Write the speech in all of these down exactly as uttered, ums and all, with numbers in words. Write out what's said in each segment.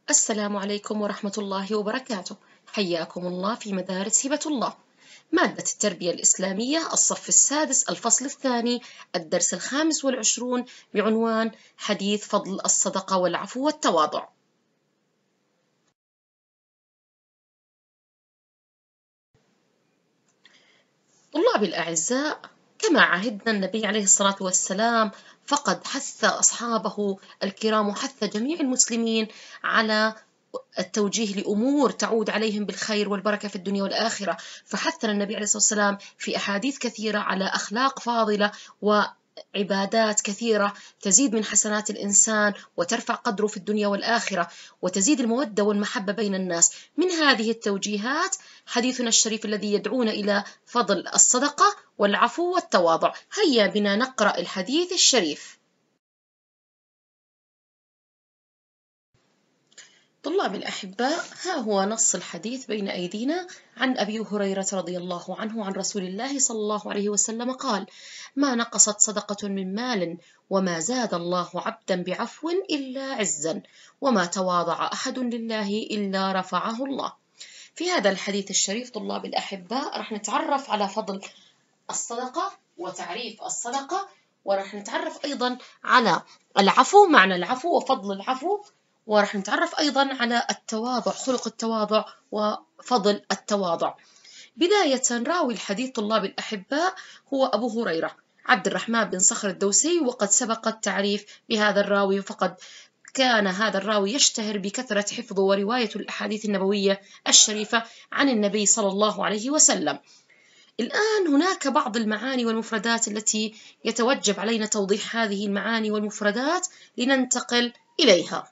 السلام عليكم ورحمة الله وبركاته. حياكم الله في مدارس هبة الله. مادة التربية الإسلامية، الصف السادس، الفصل الثاني، الدرس الخامس والعشرون، بعنوان حديث فضل الصدقة والعفو والتواضع. طلابي الأعزاء، كما عهدنا النبي عليه الصلاة والسلام فقد حث أصحابه الكرام وحث جميع المسلمين على التوجيه لأمور تعود عليهم بالخير والبركة في الدنيا والآخرة. فحثنا النبي عليه الصلاة والسلام في أحاديث كثيرة على أخلاق فاضلة وعبادات كثيرة تزيد من حسنات الإنسان وترفع قدره في الدنيا والآخرة وتزيد المودة والمحبة بين الناس. من هذه التوجيهات حديثنا الشريف الذي يدعونا إلى فضل الصدقة والعفو والتواضع. هيا بنا نقرأ الحديث الشريف. طلاب الأحباء، ها هو نص الحديث بين أيدينا عن أبي هريرة رضي الله عنه عن رسول الله صلى الله عليه وسلم قال: ما نقصت صدقة من مال وما زاد الله عبدا بعفو إلا عزا وما تواضع أحد لله إلا رفعه الله. في هذا الحديث الشريف طلاب الأحباء رح نتعرف على فضل الصدقة وتعريف الصدقة، ورح نتعرف أيضا على العفو، معنى العفو وفضل العفو، ورح نتعرف أيضا على التواضع، خلق التواضع وفضل التواضع. بداية، راوي الحديث طلاب الأحباء هو أبو هريرة عبد الرحمن بن صخر الدوسي، وقد سبق التعريف بهذا الراوي، فقد كان هذا الراوي يشتهر بكثرة حفظه ورواية الأحاديث النبوية الشريفة عن النبي صلى الله عليه وسلم. الآن هناك بعض المعاني والمفردات التي يتوجب علينا توضيح هذه المعاني والمفردات لننتقل إليها.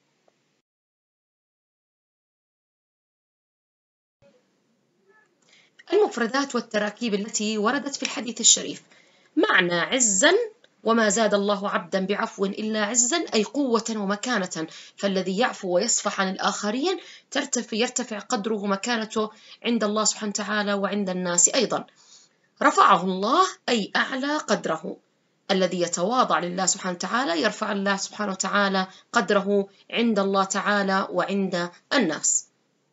المفردات والتراكيب التي وردت في الحديث الشريف: معنى عزا: وما زاد الله عبدا بعفو إلا عزا، أي قوة ومكانة، فالذي يعفو ويصفح عن الآخرين ترتفع يرتفع قدره ومكانته عند الله سبحانه وتعالى وعند الناس أيضا. رفعه الله أي أعلى قدره، الذي يتواضع لله سبحانه وتعالى يرفع الله سبحانه وتعالى قدره عند الله تعالى وعند الناس.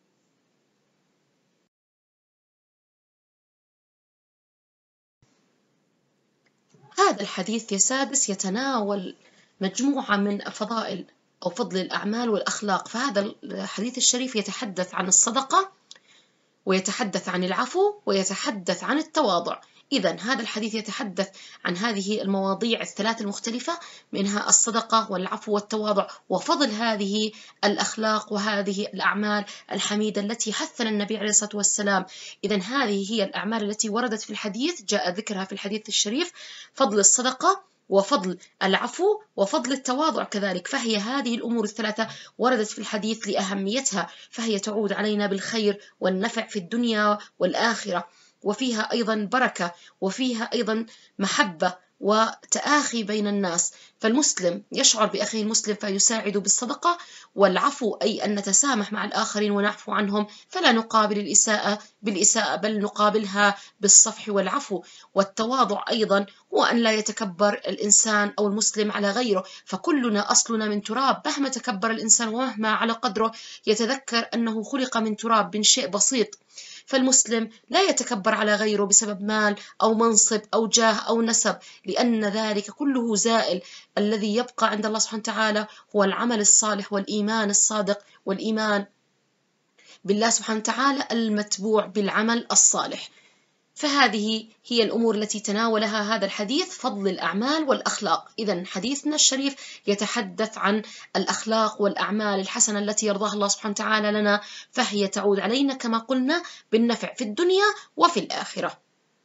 هذا الحديث يا سادس يتناول مجموعة من فضائل أو فضل الأعمال والأخلاق. فهذا الحديث الشريف يتحدث عن الصدقة ويتحدث عن العفو ويتحدث عن التواضع. إذن هذا الحديث يتحدث عن هذه المواضيع الثلاث المختلفة، منها الصدقة والعفو والتواضع، وفضل هذه الأخلاق وهذه الأعمال الحميدة التي حثنا النبي عليه الصلاة والسلام. إذن هذه هي الأعمال التي وردت في الحديث، جاء ذكرها في الحديث الشريف: فضل الصدقة وفضل العفو وفضل التواضع كذلك. فهي هذه الأمور الثلاثة وردت في الحديث لأهميتها، فهي تعود علينا بالخير والنفع في الدنيا والآخرة، وفيها أيضا بركة، وفيها أيضا محبة وتآخي بين الناس. فالمسلم يشعر بأخيه المسلم فيساعد بالصدقة، والعفو أي أن نتسامح مع الآخرين ونعفو عنهم، فلا نقابل الإساءة بالإساءة بل نقابلها بالصفح والعفو. والتواضع أيضا هو أن لا يتكبر الإنسان أو المسلم على غيره، فكلنا أصلنا من تراب، مهما تكبر الإنسان ومهما على قدره يتذكر أنه خلق من تراب، من شيء بسيط. فالمسلم لا يتكبر على غيره بسبب مال أو منصب أو جاه أو نسب، لأن ذلك كله زائل. الذي يبقى عند الله سبحانه وتعالى هو العمل الصالح والإيمان الصادق والإيمان بالله سبحانه وتعالى المتبوع بالعمل الصالح. فهذه هي الأمور التي تناولها هذا الحديث، فضل الأعمال والأخلاق. إذن حديثنا الشريف يتحدث عن الأخلاق والأعمال الحسنة التي يرضاها الله سبحانه وتعالى لنا، فهي تعود علينا كما قلنا بالنفع في الدنيا وفي الآخرة.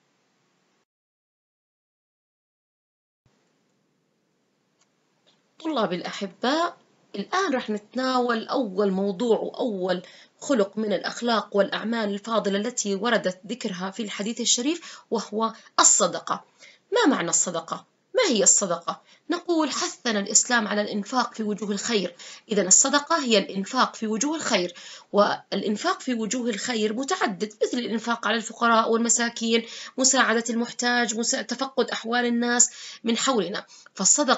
طلاب الأحباء، الآن رح نتناول أول موضوع وأول خلق من الأخلاق والأعمال الفاضلة التي وردت ذكرها في الحديث الشريف، وهو الصدقة. ما معنى الصدقة؟ ما هي الصدقة؟ نقول حثنا الإسلام على الإنفاق في وجوه الخير. إذن الصدقة هي الإنفاق في وجوه الخير، والإنفاق في وجوه الخير متعدد، مثل الإنفاق على الفقراء والمساكين، مساعدة المحتاج، تفقد أحوال الناس من حولنا. فالصدقة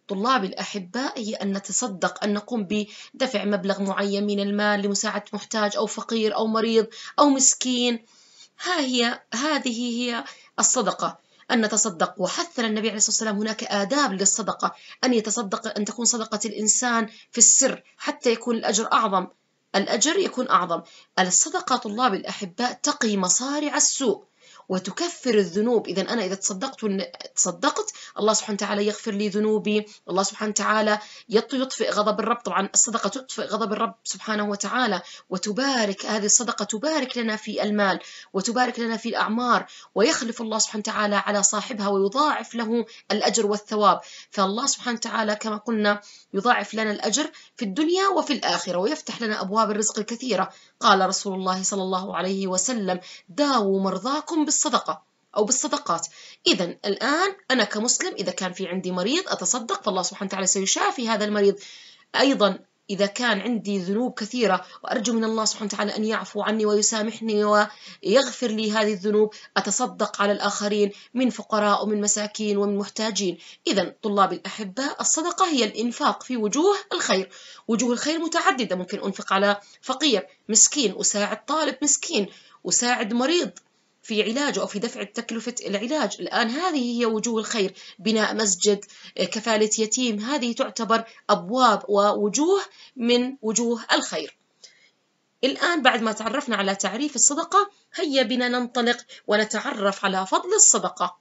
طلاب الأحباء هي أن نتصدق، أن نقوم بدفع مبلغ معين من المال لمساعدة محتاج أو فقير أو مريض أو مسكين. ها هي هذه هي الصدقة، أن نتصدق. وحثنا النبي عليه الصلاة والسلام هناك آداب للصدقة، أن يتصدق، أن تكون صدقة الإنسان في السر حتى يكون الأجر أعظم، الأجر يكون أعظم. الصدقة طلاب الأحباء تقي مصارع السوء وتكفر الذنوب. إذا أنا إذا تصدقت تصدقت الله سبحانه وتعالى يغفر لي ذنوبي، الله سبحانه وتعالى يطفئ غضب الرب. طبعا الصدقة تطفئ غضب الرب سبحانه وتعالى، وتبارك، هذه الصدقة تبارك لنا في المال وتبارك لنا في الأعمار، ويخلف الله سبحانه وتعالى على صاحبها ويضاعف له الأجر والثواب. فالله سبحانه وتعالى كما قلنا يضاعف لنا الأجر في الدنيا وفي الآخرة، ويفتح لنا أبواب الرزق الكثيرة. قال رسول الله صلى الله عليه وسلم: داووا مرضاكم بالصدقة أو بالصدقات. إذا الآن أنا كمسلم إذا كان في عندي مريض أتصدق، فالله سبحانه وتعالى سيشافي هذا المريض. أيضا إذا كان عندي ذنوب كثيرة وأرجو من الله سبحانه وتعالى أن يعفو عني ويسامحني ويغفر لي هذه الذنوب، أتصدق على الآخرين من فقراء ومن مساكين ومن محتاجين. إذا طلاب الأحباء الصدقة هي الإنفاق في وجوه الخير. وجوه الخير متعددة، ممكن أنفق على فقير مسكين، أساعد طالب مسكين، أساعد مريض في علاجه أو في دفع تكلفة العلاج. الآن هذه هي وجوه الخير، بناء مسجد، كفالة يتيم، هذه تعتبر أبواب ووجوه من وجوه الخير. الآن بعد ما تعرفنا على تعريف الصدقة، هيا بنا ننطلق ونتعرف على فضل الصدقة.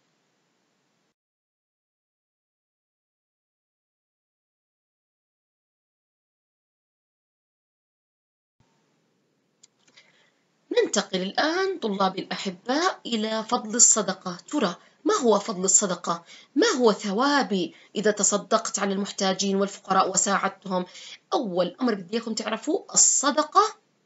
ننتقل الآن طلاب الأحباء إلى فضل الصدقة. ترى ما هو فضل الصدقة؟ ما هو ثوابي إذا تصدقت على المحتاجين والفقراء وساعدتهم؟ أول أمر بدي إياكم تعرفوا، الصدقة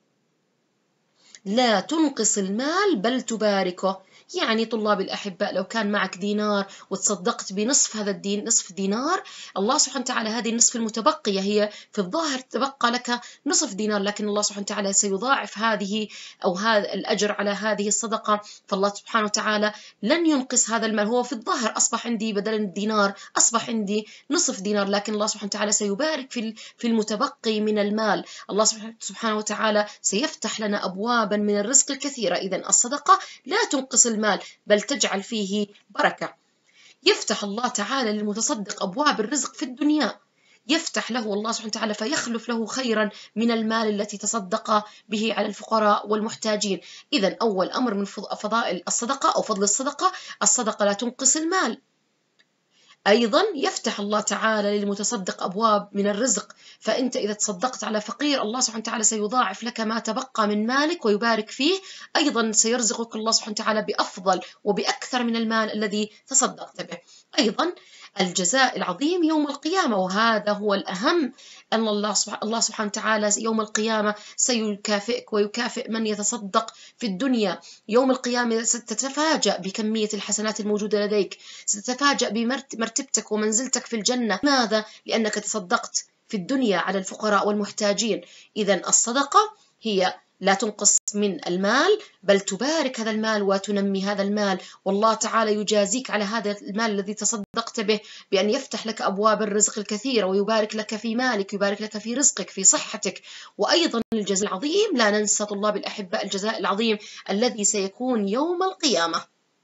لا تنقص المال بل تباركه. يعني طلاب الأحباء لو كان معك دينار وتصدقت بنصف هذا الدين، نصف دينار، الله سبحانه وتعالى هذه النصف المتبقية هي في الظاهر تبقى لك نصف دينار، لكن الله سبحانه وتعالى سيضاعف هذه أو هذا الأجر على هذه الصدقة. فالله سبحانه وتعالى لن ينقص هذا المال. هو في الظاهر أصبح عندي بدل الدينار أصبح عندي نصف دينار، لكن الله سبحانه وتعالى سيبارك في في المتبقي من المال. الله سبحانه وتعالى سيفتح لنا أبوابا من الرزق الكثيرة. إذن الصدقة لا تنقص المال بل تجعل فيه بركة. يفتح الله تعالى للمتصدق أبواب الرزق في الدنيا، يفتح له الله سبحانه وتعالى فيخلف له خيرا من المال التي تصدق به على الفقراء والمحتاجين. إذن أول أمر من فضائل الصدقة أو فضل الصدقة، الصدقة لا تنقص المال. أيضا يفتح الله تعالى للمتصدق أبواب من الرزق، فأنت إذا تصدقت على فقير الله سبحانه وتعالى سيضاعف لك ما تبقى من مالك ويبارك فيه. أيضا سيرزقك الله سبحانه وتعالى بأفضل وبأكثر من المال الذي تصدقت به. أيضا الجزاء العظيم يوم القيامة، وهذا هو الأهم، أن الله الله سبحانه وتعالى يوم القيامة سيكافئك ويكافئ من يتصدق في الدنيا. يوم القيامة ستتفاجأ بكمية الحسنات الموجودة لديك، ستتفاجأ بمرتبتك ومنزلتك في الجنة. ماذا؟ لأنك تصدقت في الدنيا على الفقراء والمحتاجين. إذن الصدقة هي لا تنقص من المال بل تبارك هذا المال وتنمي هذا المال، والله تعالى يجازيك على هذا المال الذي تصدقت به بأن يفتح لك أبواب الرزق الكثيرة ويبارك لك في مالك، يبارك لك في رزقك في صحتك. وأيضا الجزاء العظيم، لا ننسى طلاب الأحباء الجزاء العظيم الذي سيكون يوم القيامة.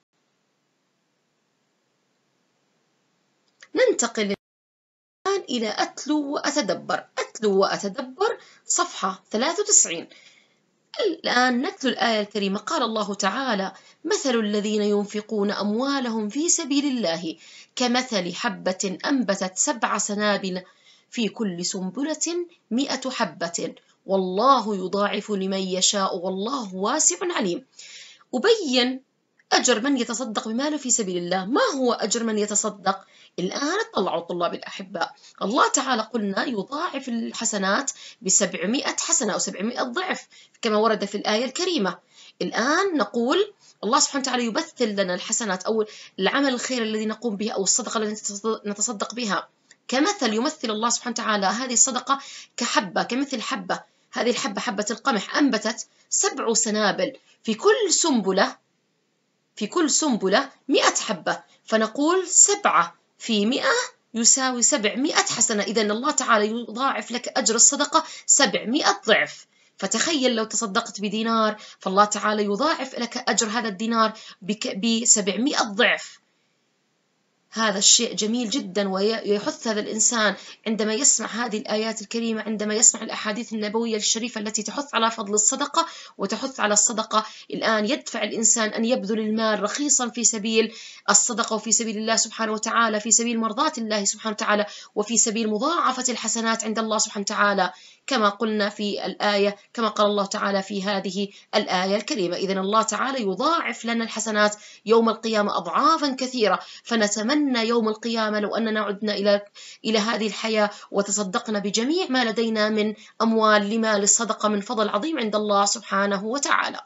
ننتقل الآن إلى أتلو وأتدبر. أتلو وأتدبر صفحة ثلاثة وتسعين. الآن نتلو الآية الكريمة. قال الله تعالى: مثل الذين ينفقون أموالهم في سبيل الله كمثل حبة أنبتت سبع سنابل في كل سنبلة مئة حبة والله يضاعف لمن يشاء والله واسع عليم. أبين أجر من يتصدق بماله في سبيل الله. ما هو أجر من يتصدق؟ الآن اطلعوا طلاب الأحباء، الله تعالى قلنا يضاعف الحسنات بسبعمائة حسنة أو سبعمائة ضعف كما ورد في الآية الكريمة. الآن نقول الله سبحانه وتعالى يبثل لنا الحسنات أو العمل الخير الذي نقوم به أو الصدقة التي نتصدق بها كمثل. يمثل الله سبحانه وتعالى هذه الصدقة كحبة، كمثل حبة. هذه الحبة حبة القمح أنبتت سبع سنابل في كل سنبلة في كل سنبلة مئة حبة، فنقول سبعة في مئة يساوي سبعمائة حسنة. إذا الله تعالى يضاعف لك أجر الصدقة سبعمائة ضعف. فتخيل لو تصدقت بدينار، فالله تعالى يضاعف لك أجر هذا الدينار بسبعمائة ضعف. هذا الشيء جميل جدا، ويحث هذا الإنسان عندما يسمع هذه الآيات الكريمة، عندما يسمع الأحاديث النبوية الشريفة التي تحث على فضل الصدقة وتحث على الصدقة. الآن يدفع الإنسان أن يبذل المال رخيصا في سبيل الصدقة وفي سبيل الله سبحانه وتعالى، في سبيل مرضاة الله سبحانه وتعالى، وفي سبيل مضاعفة الحسنات عند الله سبحانه وتعالى، كما قلنا في الآية، كما قال الله تعالى في هذه الآية الكريمة. إذن الله تعالى يضاعف لنا الحسنات يوم القيامة أضعافا كثيرة. فنتمنى يوم القيامة لو أننا عدنا إلى إلى هذه الحياة وتصدقنا بجميع ما لدينا من أموال لما للصدقة من فضل عظيم عند الله سبحانه وتعالى.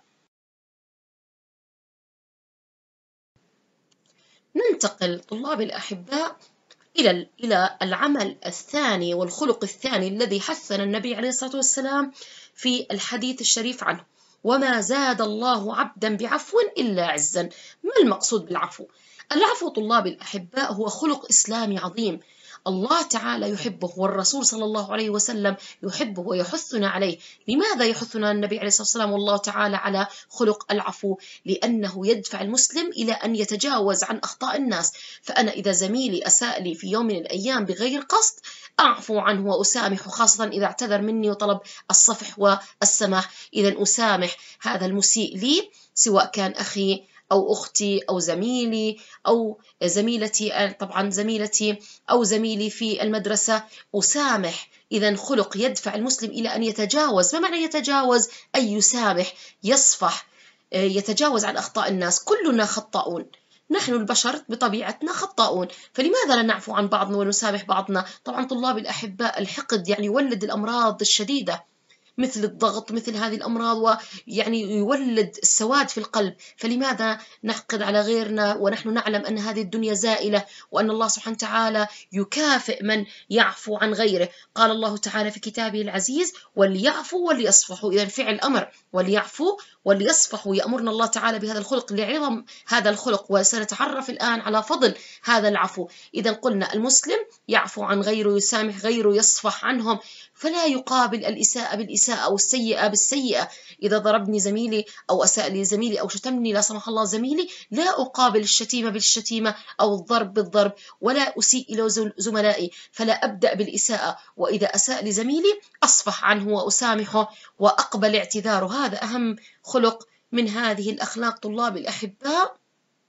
ننتقل طلاب الأحباء إلى إلى العمل الثاني والخلق الثاني الذي حثنا النبي عليه الصلاة والسلام في الحديث الشريف عنه: وما زاد الله عبدا بعفو إلا عزا. ما المقصود بالعفو؟ العفو طلاب الأحباء هو خلق إسلامي عظيم، الله تعالى يحبه، والرسول صلى الله عليه وسلم يحبه ويحثنا عليه. لماذا يحثنا النبي عليه الصلاة والسلام والله تعالى على خلق العفو؟ لأنه يدفع المسلم إلى أن يتجاوز عن أخطاء الناس. فأنا إذا زميلي أساء لي في يوم من الأيام بغير قصد، أعفو عنه وأسامحه، خاصة إذا اعتذر مني وطلب الصفح والسماح. إذا أسامح هذا المسيء لي، سواء كان أخي أو أختي أو زميلي أو زميلتي، طبعا زميلتي أو زميلي في المدرسة، أسامح. إذا خلق يدفع المسلم إلى أن يتجاوز. ما معنى يتجاوز؟ أي يسامح، يصفح، يتجاوز عن أخطاء الناس. كلنا خطاؤون، نحن البشر بطبيعتنا خطاؤون، فلماذا لا نعفو عن بعضنا ونسامح بعضنا؟ طبعا طلاب الأحباء، الحقد يعني يولد الأمراض الشديدة مثل الضغط، مثل هذه الأمراض، ويعني يولد السواد في القلب. فلماذا نحقد على غيرنا ونحن نعلم أن هذه الدنيا زائلة، وأن الله سبحانه وتعالى يكافئ من يعفو عن غيره؟ قال الله تعالى في كتابه العزيز: وليعفوا وليصفحوا. إذا فعل أمر، وليعفوا وليصفحوا، يأمرنا الله تعالى بهذا الخلق لعظم هذا الخلق، وسنتعرف الآن على فضل هذا العفو. إذا قلنا المسلم يعفو عن غيره، يسامح غيره، يصفح عنهم، فلا يقابل الإساءة بالإساءة أو السيئة بالسيئة. إذا ضربني زميلي أو أساء لي زميلي أو شتمني لا سمح الله زميلي، لا أقابل الشتيمة بالشتيمة أو الضرب بالضرب، ولا أسيء إلى زملائي، فلا أبدأ بالإساءة. وإذا أساء لزميلي أصفح عنه وأسامحه وأقبل اعتذاره. هذا أهم خلق من هذه الأخلاق طلاب الأحباء.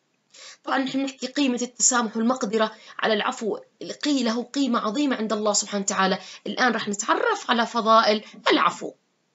طبعا نحن نحكي قيمة التسامح والمقدرة على العفو، له قيمة عظيمة عند الله سبحانه وتعالى. الآن رح نتعرف على فضائل العفو.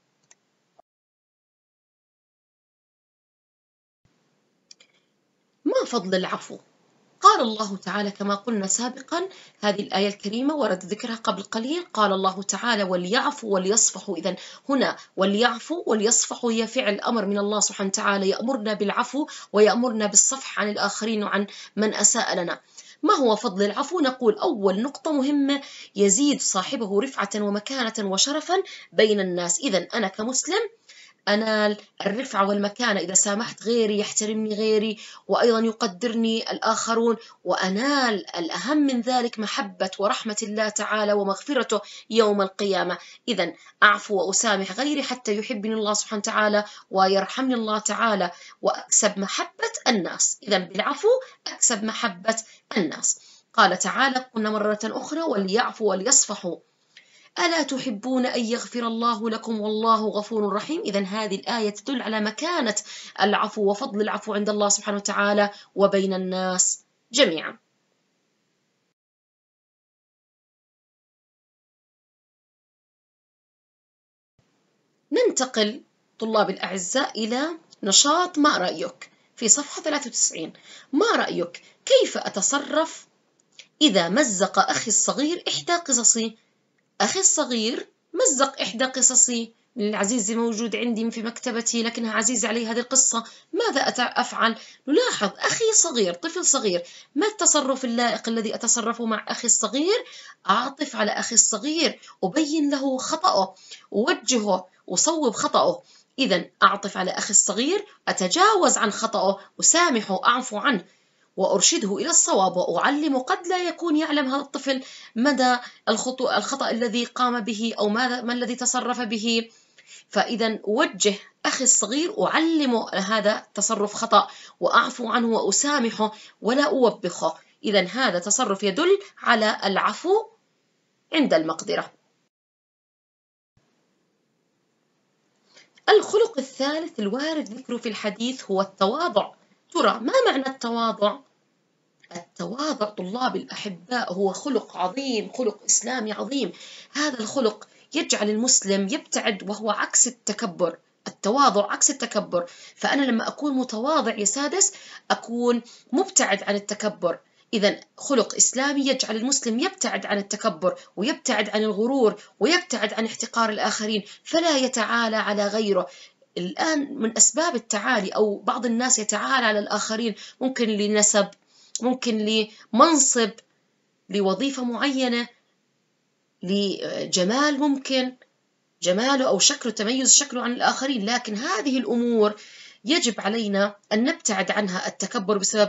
ما فضل العفو؟ قال الله تعالى كما قلنا سابقا، هذه الآية الكريمة ورد ذكرها قبل قليل، قال الله تعالى: وليعفوا وليصفحوا. إذن هنا وليعفوا وليصفحوا هي فعل أمر من الله سبحانه وتعالى، يأمرنا بالعفو ويأمرنا بالصفح عن الآخرين وعن من أساء لنا. ما هو فضل العفو؟ نقول أول نقطة مهمة: يزيد صاحبه رفعة ومكانة وشرفا بين الناس. إذن أنا كمسلم أنال الرفعة والمكانة إذا سامحت غيري، يحترمني غيري، وأيضا يقدرني الآخرون، وأنال الأهم من ذلك محبة ورحمة الله تعالى ومغفرته يوم القيامة. إذن أعفو وأسامح غيري حتى يحبني الله سبحانه وتعالى ويرحمني الله تعالى، وأكسب محبة الناس. إذن بالعفو أكسب محبة الناس. قال تعالى: قلنا مرة أخرى: وليعفوا وليصفحوا، ألا تحبون أن يغفر الله لكم والله غفور رحيم. إذن هذه الآية تدل على مكانة العفو وفضل العفو عند الله سبحانه وتعالى وبين الناس جميعا. ننتقل طلاب الأعزاء إلى نشاط ما رأيك في صفحة ثلاثة وتسعين. ما رأيك؟ كيف أتصرف إذا مزق أخي الصغير إحدى قصصي؟ أخي الصغير مزق إحدى قصصي العزيزة موجود عندي في مكتبتي، لكنها عزيزة علي هذه القصة، ماذا أفعل؟ نلاحظ أخي صغير، طفل صغير، ما التصرف اللائق الذي أتصرفه مع أخي الصغير؟ أعطف على أخي الصغير، أبين له خطأه، أوجهه، أصوب خطأه. إذن أعطف على أخي الصغير، أتجاوز عن خطأه، أسامحه، أعفو عنه. وأرشده إلى الصواب وأعلمه. قد لا يكون يعلم هذا الطفل مدى الخطأ, الخطأ الذي قام به أو ماذا ما الذي تصرف به، فإذا أوجه أخي الصغير أعلمه هذا تصرف خطأ وأعفو عنه وأسامحه ولا أوبخه. إذا هذا تصرف يدل على العفو عند المقدرة. الخلق الثالث الوارد ذكره في الحديث هو التواضع. ترى ما معنى التواضع؟ التواضع طلاب الأحباء هو خلق عظيم، خلق إسلامي عظيم. هذا الخلق يجعل المسلم يبتعد، وهو عكس التكبر. التواضع عكس التكبر، فأنا لما أكون متواضع يا سادس أكون مبتعد عن التكبر. إذا خلق إسلامي يجعل المسلم يبتعد عن التكبر ويبتعد عن الغرور ويبتعد عن احتقار الآخرين، فلا يتعالى على غيره. الآن من أسباب التعالي أو بعض الناس يتعالى على الآخرين، ممكن لنسب، ممكن لمنصب، لوظيفة معينة، لجمال، ممكن جماله أو شكله، تميز شكله عن الآخرين. لكن هذه الأمور يجب علينا أن نبتعد عنها. التكبر بسبب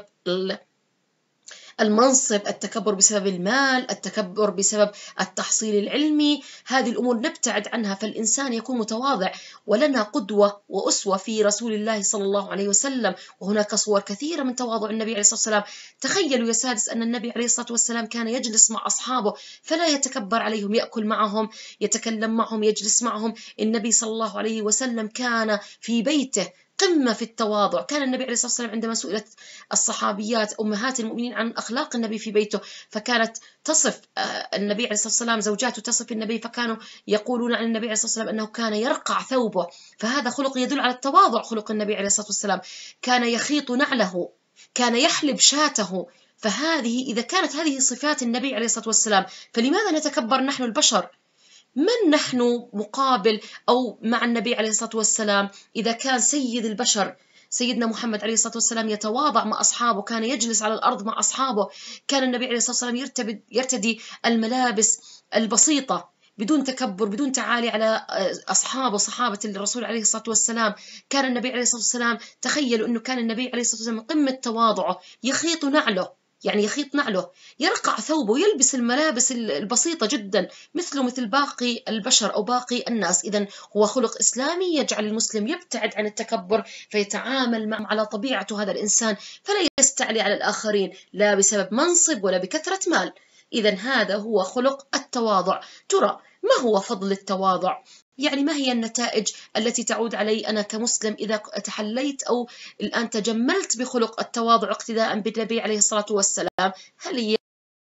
المنصب، التكبر بسبب المال، التكبر بسبب التحصيل العلمي، هذه الأمور نبتعد عنها. فالإنسان يكون متواضع. ولنا قدوة وأسوة في رسول الله صلى الله عليه وسلم، وهناك صور كثيرة من تواضع النبي عليه الصلاة والسلام. تخيلوا يا سادس أن النبي عليه الصلاة والسلام كان يجلس مع أصحابه فلا يتكبر عليهم، يأكل معهم، يتكلم معهم، يجلس معهم. النبي صلى الله عليه وسلم كان في بيته قمة في التواضع. كان النبي عليه الصلاة والسلام عندما سئلت الصحابيات أمهات المؤمنين عن أخلاق النبي في بيته، فكانت تصف النبي عليه الصلاة والسلام، زوجاته تصف النبي، فكانوا يقولون عن النبي عليه الصلاة والسلام أنه كان يرقع ثوبه. فهذا خلق يدل على التواضع. خلق النبي عليه الصلاة والسلام كان يخيط نعله، كان يحلب شاته. فهذه إذا كانت هذه صفات النبي عليه الصلاة والسلام، فلماذا نتكبر نحن البشر؟ من نحن مقابل أو مع النبي عليه الصلاة والسلام؟ إذا كان سيد البشر سيدنا محمد عليه الصلاة والسلام يتواضع مع أصحابه، كان يجلس على الأرض مع أصحابه، كان النبي عليه الصلاة والسلام يرتدي, يرتدي الملابس البسيطة بدون تكبر، بدون تعالي على أصحابه، صحابة الرسول عليه الصلاة والسلام. كان النبي عليه الصلاة والسلام، تخيلوا أنه كان النبي عليه الصلاة والسلام قمة تواضعه، يخيط نعله، يعني يخيط نعله، يرقع ثوبه، يلبس الملابس البسيطة جدا مثله مثل باقي البشر أو باقي الناس. إذن هو خلق إسلامي يجعل المسلم يبتعد عن التكبر، فيتعامل مع على طبيعته هذا الإنسان، فلا يستعلي على الآخرين لا بسبب منصب ولا بكثرة مال. إذن هذا هو خلق التواضع. ترى ما هو فضل التواضع؟ يعني ما هي النتائج التي تعود علي أنا كمسلم إذا تحليت أو الآن تجملت بخلق التواضع اقتداء بالنبي عليه الصلاة والسلام؟ هل هي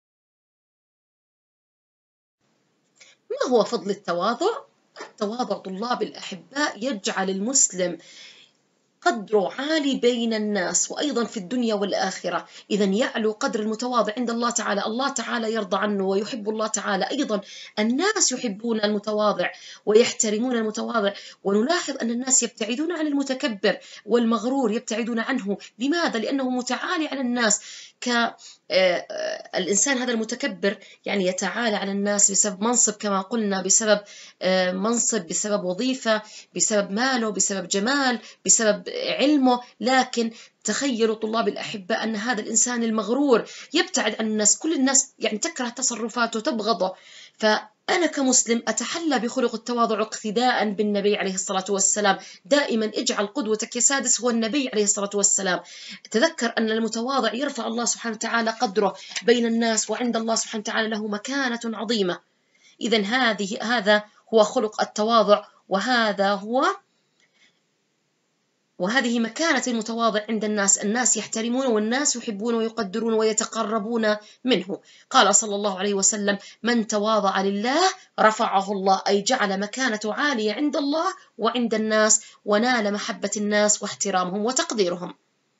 ما هو فضل التواضع؟ التواضع طلاب الأحباء يجعل المسلم قدره عالي بين الناس وأيضا في الدنيا والآخرة. إذا يعلو قدر المتواضع عند الله تعالى، الله تعالى يرضى عنه ويحب الله تعالى. أيضا الناس يحبون المتواضع ويحترمون المتواضع. ونلاحظ أن الناس يبتعدون عن المتكبر والمغرور، يبتعدون عنه. لماذا؟ لأنه متعالي على الناس. كالإنسان هذا المتكبر يعني يتعالى على الناس بسبب منصب، كما قلنا، بسبب منصب، بسبب وظيفة، بسبب ماله، بسبب جمال، بسبب علمه. لكن تخيلوا طلاب الأحبة أن هذا الإنسان المغرور يبتعد عن الناس، كل الناس يعني تكره تصرفاته، تبغضه. فأنا كمسلم أتحلى بخلق التواضع اقتداء بالنبي عليه الصلاة والسلام. دائما اجعل قدوتك يا سادس هو النبي عليه الصلاة والسلام. تذكر أن المتواضع يرفع الله سبحانه وتعالى قدره بين الناس، وعند الله سبحانه وتعالى له مكانة عظيمة. إذن هذه هذا هو خلق التواضع، وهذا هو وهذه مكانة المتواضع عند الناس. الناس يحترمونه والناس يحبونه ويقدرونه ويتقربون منه. قال صلى الله عليه وسلم: من تواضع لله رفعه الله، أي جعل مكانته عالية عند الله وعند الناس، ونال محبة الناس واحترامهم وتقديرهم.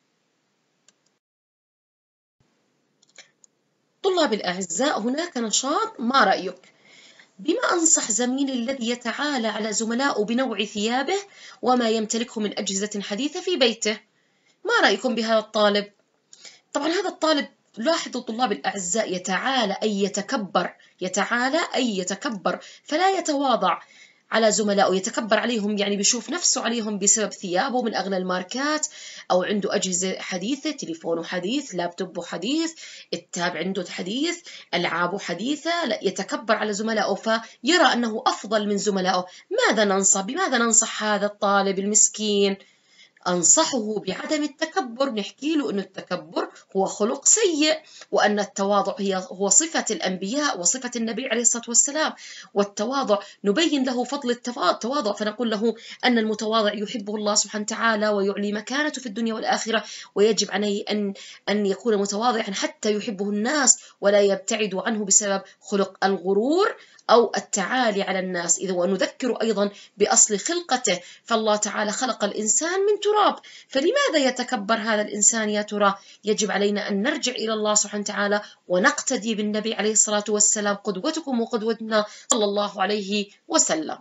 طلاب الأعزاء، هناك نشاط، ما رأيك؟ بما أنصح زميلي الذي يتعالى على زملائه بنوع ثيابه وما يمتلكه من أجهزة حديثة في بيته. ما رأيكم بهذا الطالب؟ طبعا هذا الطالب، لاحظوا طلاب الأعزاء، يتعالى أي يتكبر، يتعالى أي يتكبر، فلا يتواضع. على زملائه، يتكبر عليهم، يعني بيشوف نفسه عليهم بسبب ثيابه من أغلى الماركات، أو عنده أجهزة حديثة، تليفونه حديث، لابتوبه حديث، التاب عنده حديث، ألعابه حديثة، لا يتكبر على زملائه فيرى أنه أفضل من زملائه. ماذا ننصح؟ بماذا ننصح هذا الطالب المسكين؟ أنصحه بعدم التكبر، نحكي له أن التكبر هو خلق سيء، وأن التواضع هي هو صفة الأنبياء وصفة النبي عليه الصلاة والسلام، والتواضع نبين له فضل التواضع، فنقول له أن المتواضع يحبه الله سبحانه وتعالى ويعلي مكانته في الدنيا والآخرة، ويجب عليه أن أن يكون متواضعا حتى يحبه الناس ولا يبتعدوا عنه بسبب خلق الغرور أو التعالي على الناس. إذا ونذكر أيضا بأصل خلقته، فالله تعالى خلق الإنسان من تراب، فلماذا يتكبر هذا الإنسان يا ترى؟ يجب علينا أن نرجع إلى الله سبحانه وتعالى ونقتدي بالنبي عليه الصلاة والسلام، قدوتكم وقدوتنا صلى الله عليه وسلم.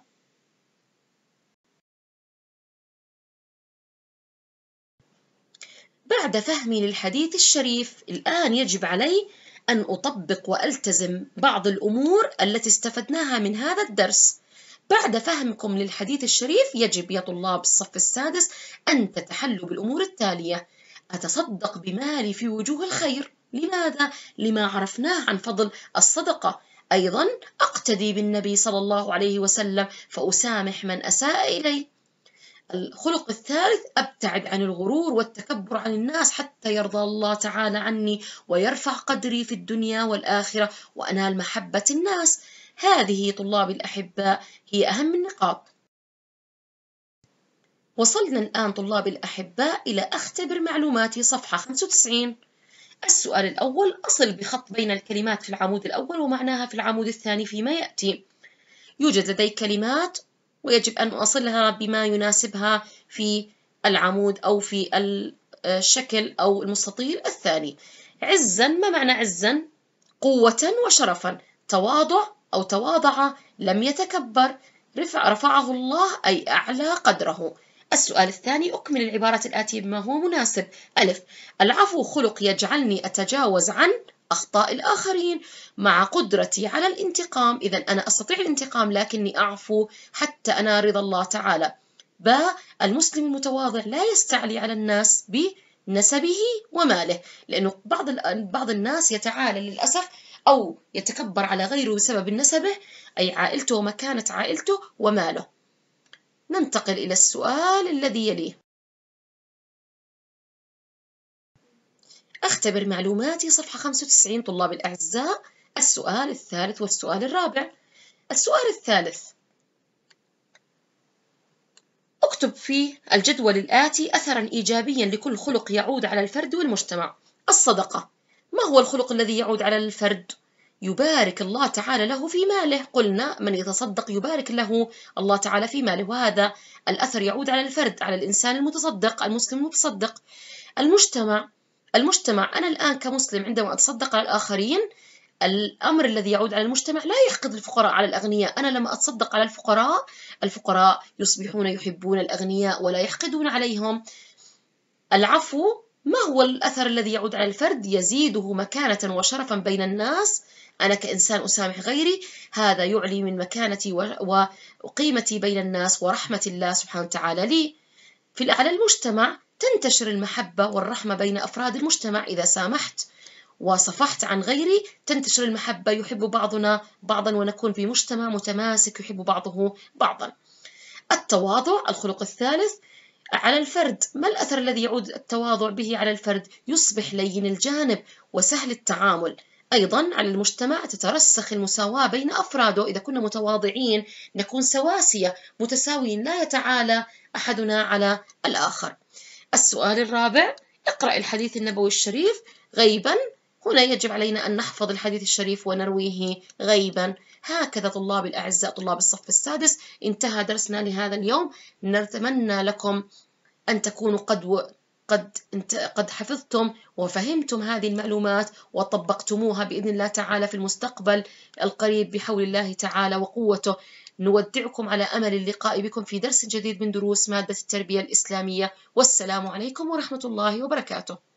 بعد فهمي للحديث الشريف، الآن يجب علي أن أطبق وألتزم بعض الأمور التي استفدناها من هذا الدرس. بعد فهمكم للحديث الشريف يجب يا طلاب الصف السادس أن تتحلوا بالأمور التالية: أتصدق بمالي في وجوه الخير. لماذا؟ لما عرفناه عن فضل الصدقة. أيضا أقتدي بالنبي صلى الله عليه وسلم فأسامح من أساء إلي. الخلق الثالث: أبتعد عن الغرور والتكبر عن الناس حتى يرضى الله تعالى عني ويرفع قدري في الدنيا والآخرة وأنال محبة الناس. هذه طلابي الأحباء هي أهم النقاط. وصلنا الآن طلابي الأحباء إلى أختبر معلوماتي صفحة خمسة وتسعين. السؤال الأول: أصل بخط بين الكلمات في العمود الأول ومعناها في العمود الثاني فيما يأتي. يوجد لدي كلمات ويجب أن أصلها بما يناسبها في العمود أو في الشكل أو المستطيل الثاني. عزا، ما معنى عزا؟ قوة وشرفا. تواضع أو تواضع، لم يتكبر. رفع رفعه الله أي أعلى قدره. السؤال الثاني: أكمل العبارة الآتية بما هو مناسب. ألف: العفو خلق يجعلني أتجاوز عن أخطاء الآخرين مع قدرتي على الانتقام. إذا أنا أستطيع الانتقام لكني أعفو حتى أنال رضا الله تعالى. ب: المسلم المتواضع لا يستعلي على الناس بنسبه وماله، لأنه بعض بعض الناس يتعالى للأسف أو يتكبر على غيره بسبب نسبه، أي عائلته ومكانة عائلته وماله. ننتقل إلى السؤال الذي يليه. أختبر معلوماتي صفحة خمسة وتسعين طلاب الأعزاء. السؤال الثالث والسؤال الرابع. السؤال الثالث: اكتب في الجدول الآتي أثرا إيجابيا لكل خلق يعود على الفرد والمجتمع. الصدقة، ما هو الخلق الذي يعود على الفرد؟ يبارك الله تعالى له في ماله. قلنا من يتصدق يبارك له الله تعالى في ماله، وهذا الأثر يعود على الفرد، على الإنسان المتصدق، المسلم المتصدق. المجتمع، المجتمع أنا الآن كمسلم عندما أتصدق على الآخرين، الأمر الذي يعود على المجتمع لا يحقد الفقراء على الأغنياء. أنا لما أتصدق على الفقراء، الفقراء يصبحون يحبون الأغنياء ولا يحقدون عليهم. العفو، ما هو الأثر الذي يعود على الفرد؟ يزيده مكانة وشرفا بين الناس. أنا كإنسان أسامح غيري، هذا يعلي من مكانتي وقيمتي بين الناس ورحمة الله سبحانه وتعالى لي. في على المجتمع تنتشر المحبة والرحمة بين أفراد المجتمع. إذا سامحت وصفحت عن غيري تنتشر المحبة، يحب بعضنا بعضا ونكون في مجتمع متماسك يحب بعضه بعضا. التواضع، الخلق الثالث على الفرد، ما الأثر الذي يعود التواضع به على الفرد؟ يصبح لين الجانب وسهل التعامل. أيضا على المجتمع تترسخ المساواة بين أفراده. إذا كنا متواضعين نكون سواسية متساويين، لا يتعالى أحدنا على الآخر. السؤال الرابع: اقرأ الحديث النبوي الشريف غيبا. هنا يجب علينا أن نحفظ الحديث الشريف ونرويه غيبا. هكذا طلاب الأعزاء طلاب الصف السادس انتهى درسنا لهذا اليوم. نتمنى لكم أن تكونوا قد و... قد انت... قد حفظتم وفهمتم هذه المعلومات وطبقتموها بإذن الله تعالى في المستقبل القريب بحول الله تعالى وقوته. نودعكم على أمل اللقاء بكم في درس جديد من دروس مادة التربية الإسلامية، والسلام عليكم ورحمة الله وبركاته.